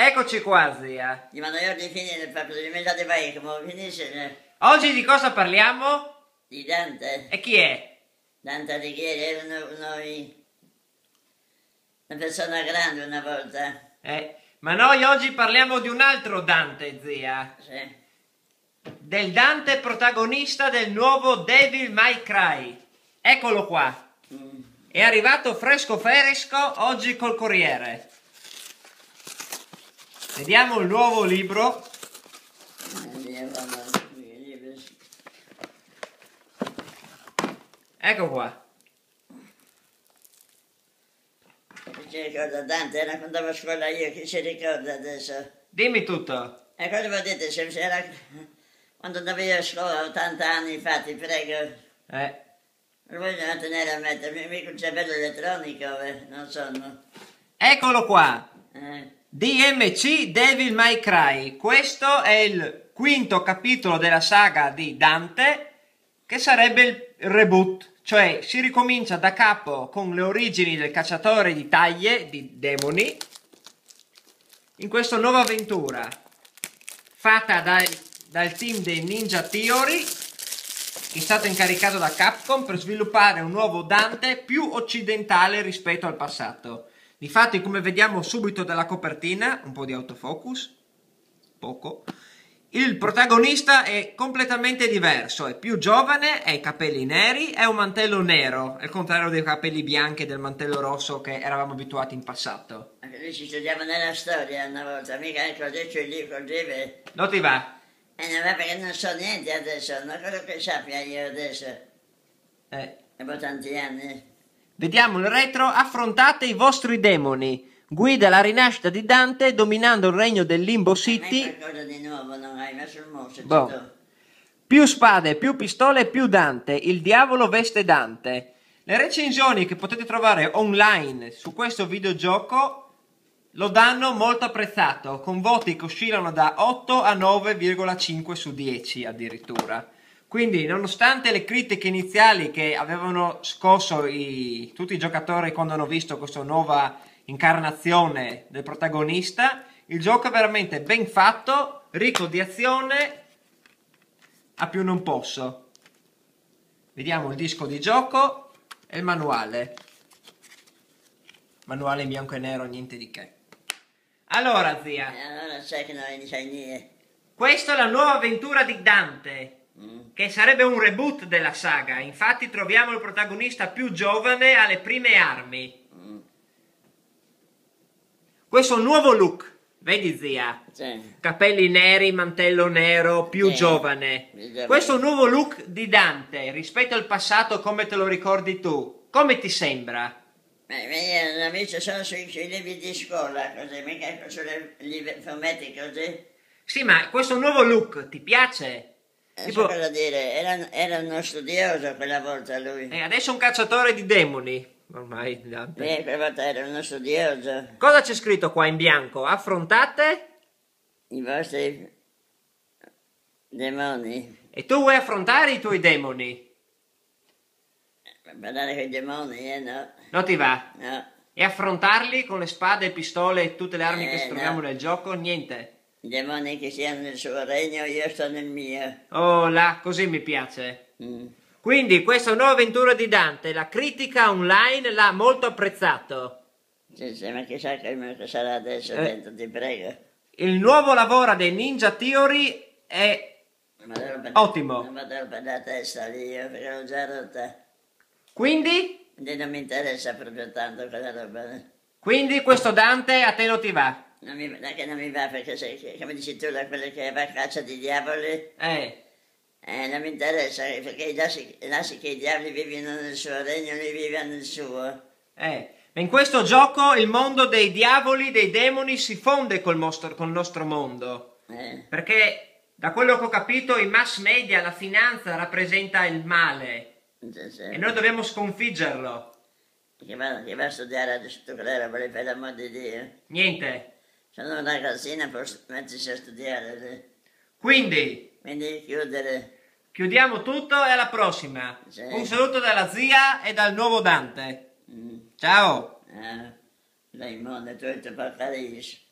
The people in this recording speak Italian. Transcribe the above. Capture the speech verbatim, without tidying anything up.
Eccoci qua, zia. Gli mando io di finire proprio di metà di vai, come finisce Oggi di cosa parliamo? di Dante. E chi è? Dante Alighieri era uno, uno- una persona grande una volta. Eh, ma noi oggi parliamo di un altro Dante, zia. Sì. Del Dante protagonista del nuovo Devil May Cry. Eccolo qua. Mm. È arrivato fresco fresco oggi col Corriere. Vediamo il nuovo libro. Ecco qua. Chi si ricorda Dante? Era quando andavo a scuola io, chi si ricorda adesso? Dimmi tutto. E cosa vuol dire? Se era quando andavo io a scuola, ottanta anni fa, ti prego. Eh. Non voglio tenere a mettere, mica un cervello elettronico, eh, non sono. Eccolo qua. Eh. D M C Devil May Cry. Questo è il quinto capitolo della saga di Dante, che sarebbe il reboot, cioè si ricomincia da capo con le origini del cacciatore di taglie, di demoni, in questa nuova avventura fatta dal, dal team dei Ninja Theory, che è stato incaricato da Capcom per sviluppare un nuovo Dante più occidentale rispetto al passato. Difatti, come vediamo subito dalla copertina, un po' di autofocus, poco, il protagonista è completamente diverso, è più giovane, ha i capelli neri e un mantello nero, al contrario dei capelli bianchi e del mantello rosso che eravamo abituati in passato. Anche noi ci studiamo nella storia una volta, mica così c'è il libro così. E Non ti va? non va perché non so niente adesso, non quello che sappia io adesso, Eh. dopo tanti anni. Vediamo il retro. Affrontate i vostri demoni. Guida la rinascita di Dante dominando il regno del Limbo City. Ma qualcosa di nuovo non hai messo il mostro, Boh. tutto. Più spade, più pistole, più Dante. Il diavolo veste Dante. Le recensioni che potete trovare online su questo videogioco lo danno molto apprezzato, con voti che oscillano da otto a nove virgola cinque su dieci addirittura. Quindi, nonostante le critiche iniziali che avevano scosso i, tutti i giocatori quando hanno visto questa nuova incarnazione del protagonista, il gioco è veramente ben fatto, ricco di azione, a più non posso. Vediamo il disco di gioco e il manuale. Manuale in bianco e nero, niente di che. Allora, zia, E allora sai che non sai niente. questa è la nuova avventura di Dante, Mm. che sarebbe un reboot della saga. Infatti troviamo il protagonista più giovane alle prime armi. Mm. Questo nuovo look, vedi zia? Sì. Capelli neri, mantello nero, più Sì. giovane. Più giovane. Questo nuovo look di Dante rispetto al passato, come te lo ricordi tu? Come ti sembra? Ma io l'ho visto solo sui, sui libri di scuola, così, mica sui libri fumetti così. Sì, ma questo nuovo look ti piace? Non Tipo- so cosa dire, era, era uno studioso quella volta lui. E adesso è un cacciatore di demoni. Ormai Dante. Eh, quella volta era uno studioso. Cosa c'è scritto qua in bianco? Affrontate? I vostri demoni. E tu vuoi affrontare i tuoi demoni? Per parlare con i demoni, eh no. Non ti va? No. E affrontarli con le spade, pistole e tutte le armi che Eh, troviamo no. nel gioco? Niente. I demoni che siano nel suo regno, io sto nel mio. Oh là, così mi piace. Mm. Quindi questa nuova avventura di Dante, la critica online l'ha molto apprezzato. Sì, sì, ma chissà che sarà adesso Eh. dentro, ti prego. Il nuovo lavoro dei Ninja Theory è Ma devo per- Ottimo. Non vado per la testa lì, io, perché l'ho già rotta. quindi, Quindi non mi interessa proprio tanto quella roba. quindi questo Dante a te non ti va. Non mi, non è che non mi va perché sei, che- come dici tu, da quelle che va a caccia di diavoli, Eh, eh, non mi interessa, perché lasci, lasci che i diavoli vivano nel suo regno, lui vive nel suo. eh. Ma in questo gioco il mondo dei diavoli, dei demoni si fonde col nostro, col nostro mondo. Eh. Perché da quello che ho capito i mass media, la finanza rappresenta il male. Sì, sì. E noi dobbiamo sconfiggerlo. Che va, che va a studiare adesso tu quella roba lì, per l'amor di Dio. Niente. Sono una ragazzina, può mettersi a studiare. Sì. Quindi Quindi chiudere. chiudiamo tutto e alla prossima. Sì. Un saluto dalla zia e dal nuovo Dante. Mm. Ciao. Ah, dai, mondo, tu e tu parcarisci.